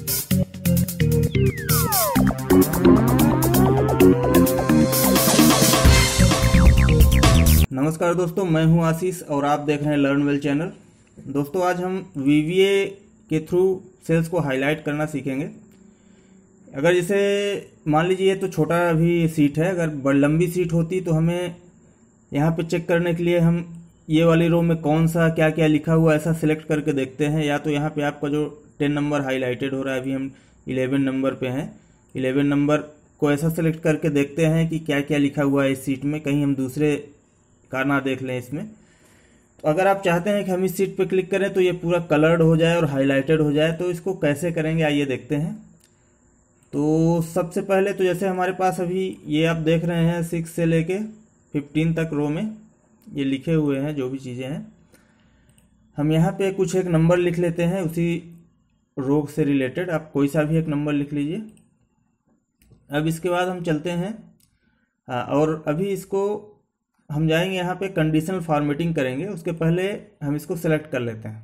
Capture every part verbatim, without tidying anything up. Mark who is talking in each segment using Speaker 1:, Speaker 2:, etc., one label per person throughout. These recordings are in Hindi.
Speaker 1: नमस्कार दोस्तों, मैं हूं आशीष और आप देख रहे हैं लर्न वेल चैनल। दोस्तों आज हम वी वी ए के थ्रू सेल्स को हाईलाइट करना सीखेंगे। अगर जैसे मान लीजिए ये तो छोटा भी सीट है, अगर बड़ी लंबी सीट होती तो हमें यहाँ पे चेक करने के लिए हम ये वाली रो में कौन सा क्या क्या लिखा हुआ ऐसा सिलेक्ट करके देखते हैं। या तो यहाँ पे आपका जो टेन नंबर हाईलाइटेड हो रहा है, अभी हम इलेवन नंबर पे हैं, इलेवन नंबर को ऐसा सिलेक्ट करके देखते हैं कि क्या क्या लिखा हुआ है इस सीट में, कहीं हम दूसरे का ना देख लें इसमें। तो अगर आप चाहते हैं कि हम इस सीट पे क्लिक करें तो ये पूरा कलर्ड हो जाए और हाईलाइटेड हो जाए, तो इसको कैसे करेंगे आइए देखते हैं। तो सबसे पहले तो जैसे हमारे पास अभी ये आप देख रहे हैं सिक्स से लेके फिफ्टीन तक रो में ये लिखे हुए हैं जो भी चीज़ें हैं। हम यहाँ पे कुछ एक नंबर लिख लेते हैं उसी रो से रिलेटेड, आप कोई सा भी एक नंबर लिख लीजिए। अब इसके बाद हम चलते हैं हाँ, और अभी इसको हम जाएंगे यहाँ पे कंडीशनल फॉर्मेटिंग करेंगे। उसके पहले हम इसको सेलेक्ट कर लेते हैं।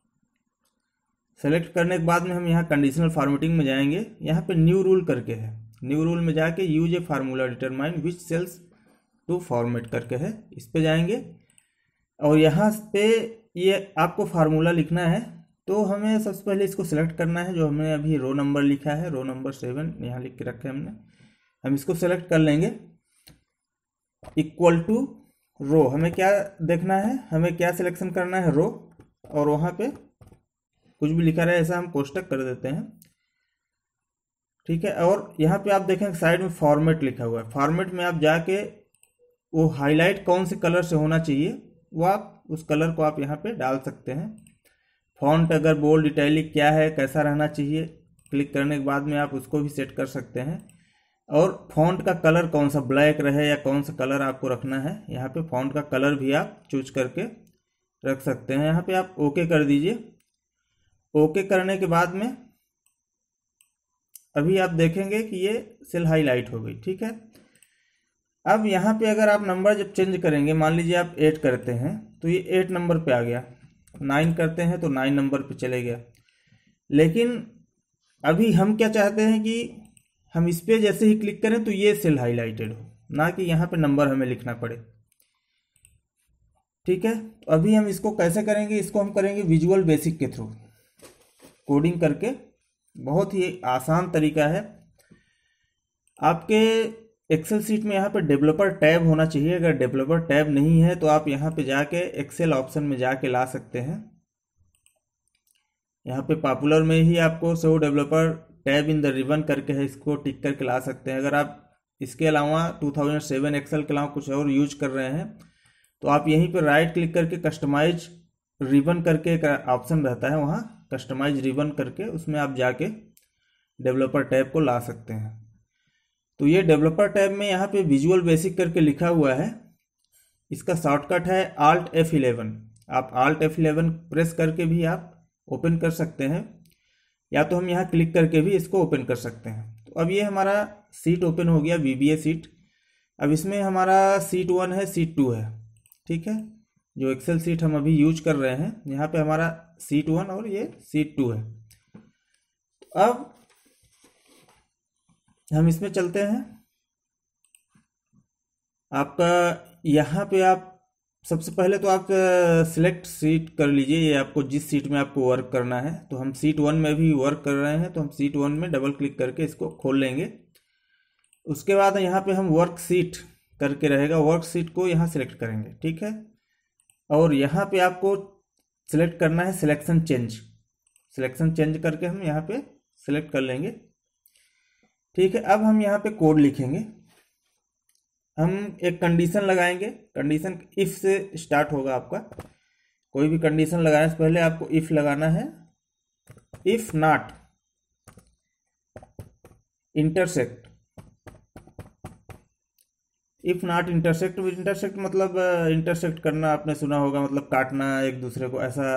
Speaker 1: सेलेक्ट करने के बाद में हम यहाँ कंडीशनल फॉर्मेटिंग में जाएंगे। यहाँ पे न्यू रूल करके है, न्यू रूल में जाके use a formula determine which cells to format करके है, इस पे जाएंगे और यहाँ पे ये आपको फार्मूला लिखना है। तो हमें सबसे पहले इसको सेलेक्ट करना है, जो हमने अभी रो नंबर लिखा है, रो नंबर सेवन यहाँ लिख के रखे हमने। हम इसको सेलेक्ट कर लेंगे। इक्वल टू रो, हमें क्या देखना है, हमें क्या सिलेक्शन करना है, रो, और वहाँ पे कुछ भी लिखा रहे ऐसा हम कोष्टक कर देते हैं, ठीक है। और यहाँ पे आप देखें साइड में फॉर्मेट लिखा हुआ है, फॉर्मेट में आप जाके वो हाईलाइट कौन से कलर से होना चाहिए वो आप उस कलर को आप यहाँ पे डाल सकते हैं। फॉन्ट अगर बोल्ड इटैलिक क्या है, कैसा रहना चाहिए, क्लिक करने के बाद में आप उसको भी सेट कर सकते हैं। और फॉन्ट का कलर कौन सा, ब्लैक रहे या कौन सा कलर आपको रखना है, यहाँ पे फॉन्ट का कलर भी आप चूज करके रख सकते हैं। यहाँ पे आप ओके कर दीजिए। ओके करने के बाद में अभी आप देखेंगे कि ये सेल हाईलाइट हो गई, ठीक है। अब यहाँ पे अगर आप नंबर जब चेंज करेंगे, मान लीजिए आप एट करते हैं तो ये एट नंबर पे आ गया, नाइन करते हैं तो नाइन नंबर पे चले गया। लेकिन अभी हम क्या चाहते हैं कि हम इस पे जैसे ही क्लिक करें तो ये सेल हाईलाइटेड हो, ना कि यहाँ पे नंबर हमें लिखना पड़े, ठीक है। तो अभी हम इसको कैसे करेंगे, इसको हम करेंगे विजुअल बेसिक के थ्रू कोडिंग करके। बहुत ही आसान तरीका है। आपके एक्सेल सीट में यहाँ पे डेवलपर टैब होना चाहिए। अगर डेवलपर टैब नहीं है तो आप यहाँ पे जाके एक्सेल ऑप्शन में जाके ला सकते हैं। यहाँ पे पॉपुलर में ही आपको show developer tab in the ribbon करके है, इसको टिक करके ला सकते हैं। अगर आप इसके अलावा टू थाउजेंड सेवन एक्सेल के अलावा कुछ और यूज कर रहे हैं तो आप यहीं पर राइट क्लिक करके कस्टमाइज रिबन करके एक ऑप्शन रहता है, वहाँ कस्टमाइज रिबन करके उसमें आप जाके डेवलपर टैब को ला सकते हैं। तो ये डेवलपर टैब में यहाँ पे विजुअल बेसिक करके लिखा हुआ है, इसका शॉर्टकट है आल्ट एफ इलेवन। आप आल्ट एफ इलेवन प्रेस करके भी आप ओपन कर सकते हैं, या तो हम यहाँ क्लिक करके भी इसको ओपन कर सकते हैं। तो अब ये हमारा सीट ओपन हो गया, वी वी ए सीट। अब इसमें हमारा सीट वन है, सीट टू है, ठीक है। जो एक्सेल सीट हम अभी यूज कर रहे हैं, यहाँ पे हमारा सीट वन और ये सीट टू है। अब हम इसमें चलते हैं। आपका यहाँ पे आप सबसे पहले तो आप सिलेक्ट सीट कर लीजिए, ये आपको जिस सीट में आपको वर्क करना है। तो हम सीट वन में भी वर्क कर रहे हैं तो हम सीट वन में डबल क्लिक करके इसको खोल लेंगे। उसके बाद यहाँ पे हम वर्क सीट करके रहेगा, वर्क सीट को यहाँ सिलेक्ट करेंगे, ठीक है। और यहाँ पे आपको सिलेक्ट करना है सिलेक्शन चेंज, सिलेक्शन चेंज करके हम यहाँ पे सिलेक्ट कर लेंगे, ठीक है। अब हम यहाँ पे कोड लिखेंगे, हम एक कंडीशन लगाएंगे। कंडीशन इफ से स्टार्ट होगा आपका, कोई भी कंडीशन लगाने से पहले आपको इफ लगाना है। If not intersect, if not intersect, intersect मतलब इंटरसेक्ट करना, आपने सुना होगा, मतलब काटना एक दूसरे को, ऐसा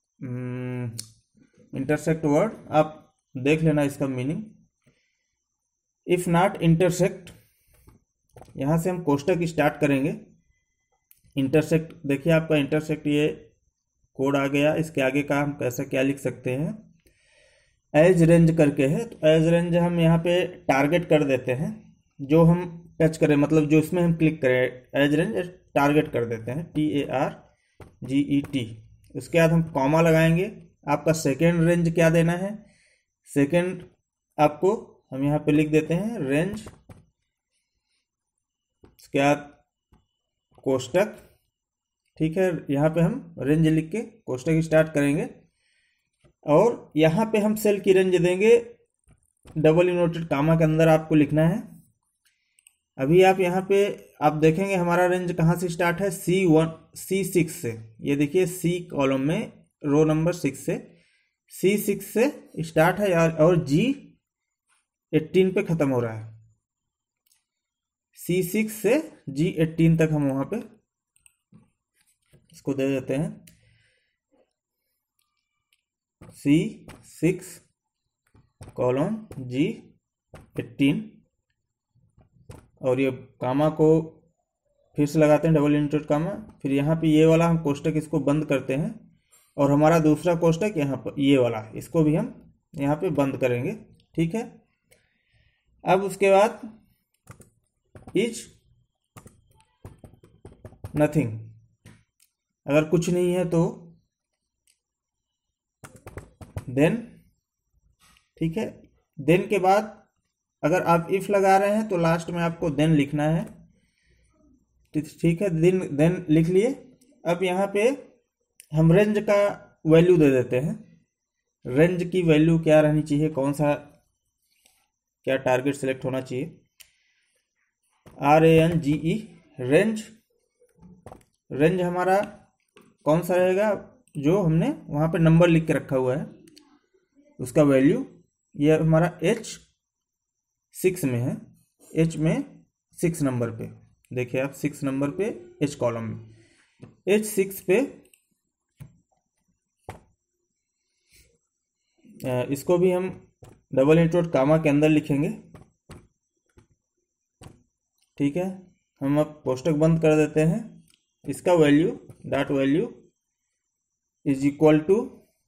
Speaker 1: इंटरसेक्ट वर्ड आप देख लेना इसका मीनिंग। इफ नॉट इंटरसेक्ट, यहाँ से हम कोष्टक स्टार्ट करेंगे। इंटरसेक्ट देखिए आपका इंटरसेक्ट ये कोड आ गया। इसके आगे का हम कैसे क्या लिख सकते हैं, एज रेंज करके है, तो एज रेंज हम यहाँ पे टारगेट कर देते हैं, जो हम टच करें, मतलब जो इसमें हम क्लिक करें एज रेंज टारगेट कर देते हैं, T A R G E T. उसके बाद हम कॉमा लगाएंगे। आपका सेकेंड रेंज क्या देना है, सेकेंड आपको हम यहाँ पे लिख देते हैं रेंज, उसके बाद कोष्टक, ठीक है। यहाँ पे हम रेंज लिख के कोष्टक स्टार्ट करेंगे और यहाँ पे हम सेल की रेंज देंगे, डबल इन्वर्टेड कामा के अंदर आपको लिखना है। अभी आप यहाँ पे आप देखेंगे हमारा रेंज कहाँ से स्टार्ट है, सी वन सी सिक्स से। ये देखिए सी कॉलम में रो नंबर सिक्स से, सी सिक्स से स्टार्ट है यार, और जी एट्टीन पे ख़त्म हो रहा है। सी सिक्स से जी एट्टीन तक हम वहाँ पे इसको दे देते हैं, C six column G eighteen, और ये कामा को फिर से लगाते हैं डबल इंटरेट कामा। फिर यहाँ पे ये वाला हम कोष्टक इसको बंद करते हैं, और हमारा दूसरा कोष्टक यहाँ पर ये वाला, इसको भी हम यहाँ पे बंद करेंगे, ठीक है। अब उसके बाद इज नथिंग, अगर कुछ नहीं है तो देन, ठीक है। देन के बाद अगर आप इफ लगा रहे हैं तो लास्ट में आपको देन लिखना है, ठीक है। देन देन लिख लिए। अब यहाँ पे हम रेंज का वैल्यू दे देते हैं, रेंज की वैल्यू क्या रहनी चाहिए, कौन सा क्या टारगेट सेलेक्ट होना चाहिए, R A N G E range. Range हमारा कौन सा रहेगा, जो हमने वहाँ पे नंबर लिख के रखा हुआ है उसका वैल्यू, ये हमारा एच सिक्स में है, एच में सिक्स नंबर पे, देखिए आप सिक्स नंबर पे एच कॉलम में, एच सिक्स पे इसको भी हम डबल इंटरेट कामा के अंदर लिखेंगे, ठीक है। हम अब कोष्टक बंद कर देते हैं। इसका value dot value is equal to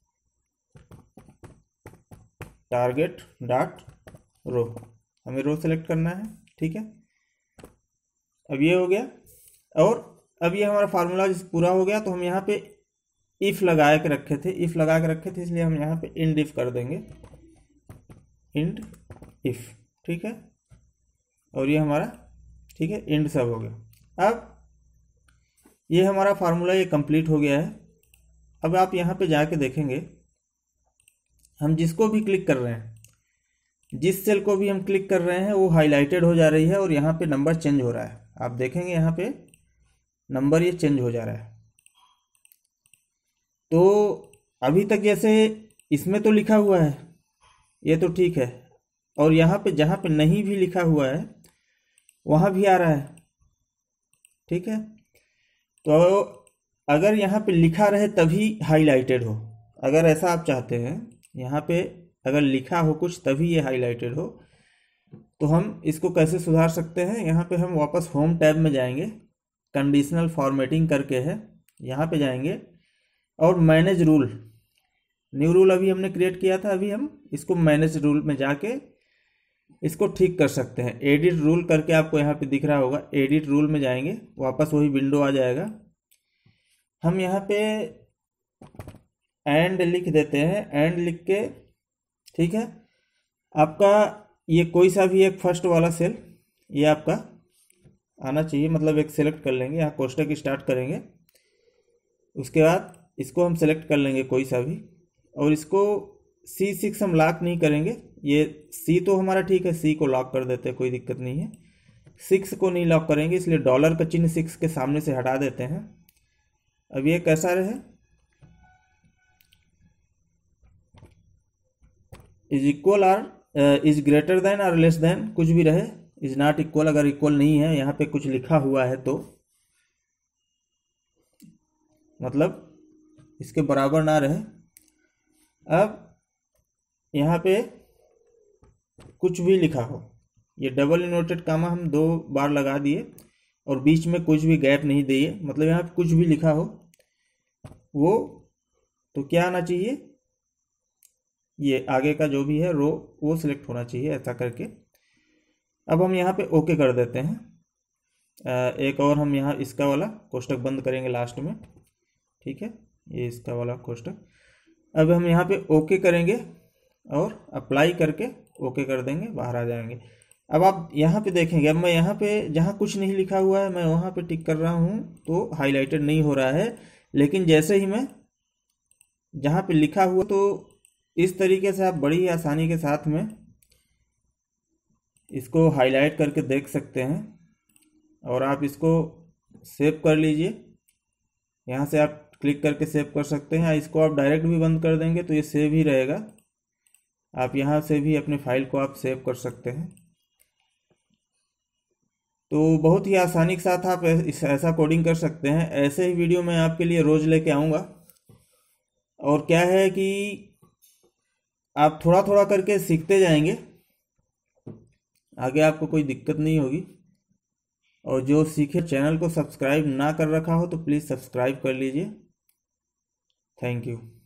Speaker 1: target dot row, हमें रो सेलेक्ट करना है, ठीक है। अब ये हो गया, और अब ये हमारा फार्मूला पूरा हो गया, तो हम यहाँ पे इफ लगा के रखे थे, इफ लगा के रखे थे इसलिए हम यहाँ पे इंड इफ कर देंगे, इंड इफ, ठीक है। और ये हमारा, ठीक है, इंड सब हो गया। अब ये हमारा फार्मूला ये कंप्लीट हो गया है। अब आप यहाँ पे जाके देखेंगे, हम जिसको भी क्लिक कर रहे हैं, जिस सेल को भी हम क्लिक कर रहे हैं वो हाईलाइटेड हो जा रही है, और यहाँ पे नंबर चेंज हो रहा है। आप देखेंगे यहाँ पे नंबर ये चेंज हो जा रहा है। तो अभी तक जैसे इसमें तो लिखा हुआ है ये तो ठीक है, और यहाँ पे जहाँ पे नहीं भी लिखा हुआ है वहाँ भी आ रहा है, ठीक है। तो अगर यहाँ पे लिखा रहे तभी हाईलाइटेड हो, अगर ऐसा आप चाहते हैं यहाँ पे अगर लिखा हो कुछ तभी ये हाईलाइटेड हो, तो हम इसको कैसे सुधार सकते हैं। यहाँ पे हम वापस होम टैब में जाएंगे, कंडीशनल फॉर्मेटिंग करके है, यहाँ पे जाएंगे और मैनेज रूल, न्यू रूल अभी हमने क्रिएट किया था, अभी हम इसको मैनेज रूल में जाके इसको ठीक कर सकते हैं। एडिट रूल करके आपको यहाँ पे दिख रहा होगा, एडिट रूल में जाएंगे, वापस वही विंडो आ जाएगा। हम यहाँ पे एंड लिख देते हैं, एंड लिख के, ठीक है। आपका ये कोई सा भी एक फर्स्ट वाला सेल ये आपका आना चाहिए, मतलब एक सेलेक्ट कर लेंगे, यहाँ कोष्टक स्टार्ट करेंगे, उसके बाद इसको हम सेलेक्ट कर लेंगे कोई सा भी, और इसको सी सिक्स हम लॉक नहीं करेंगे, ये सी तो हमारा ठीक है, सी को लॉक कर देते हैं, कोई दिक्कत नहीं है। सिक्स को नहीं लॉक करेंगे, इसलिए डॉलर का चिन्ह सिक्स के सामने से हटा देते हैं। अब ये कैसा रहे, is equal or is greater than और लेस देन, कुछ भी रहे, इज नॉट इक्वल, अगर इक्वल नहीं है यहाँ पे कुछ लिखा हुआ है तो मतलब इसके बराबर ना रहे। अब यहाँ पे कुछ भी लिखा हो, ये डबल इन्वर्टेड कामा हम दो बार लगा दिए और बीच में कुछ भी गैप नहीं दिए, मतलब यहाँ पे कुछ भी लिखा हो वो तो क्या आना चाहिए, ये आगे का जो भी है रो वो सिलेक्ट होना चाहिए, ऐसा करके। अब हम यहाँ पे ओके कर देते हैं। एक और हम यहाँ इसका वाला कोष्टक बंद करेंगे लास्ट में, ठीक है, ये इसका वाला कोष्टक। अब हम यहाँ पे ओके करेंगे और अप्लाई करके ओके कर देंगे, बाहर आ जाएंगे। अब आप यहाँ पे देखेंगे, अब मैं यहाँ पे जहाँ कुछ नहीं लिखा हुआ है मैं वहाँ पे टिक कर रहा हूँ तो हाईलाइटेड नहीं हो रहा है, लेकिन जैसे ही मैं जहाँ पे लिखा हुआ, तो इस तरीके से आप बड़ी ही आसानी के साथ में इसको हाईलाइट करके देख सकते हैं। और आप इसको सेव कर लीजिए, यहाँ से आप क्लिक करके सेव कर सकते हैं। इसको आप डायरेक्ट भी बंद कर देंगे तो ये सेव ही रहेगा। आप यहाँ से भी अपने फाइल को आप सेव कर सकते हैं। तो बहुत ही आसानी के साथ आप ऐसा कोडिंग कर सकते हैं। ऐसे ही वीडियो मैं आपके लिए रोज़ लेके आऊँगा। और क्या है कि आप थोड़ा थोड़ा करके सीखते जाएंगे, आगे आपको कोई दिक्कत नहीं होगी। और जो सीखे, चैनल को सब्सक्राइब ना कर रखा हो तो प्लीज़ सब्सक्राइब कर लीजिए। Thank you.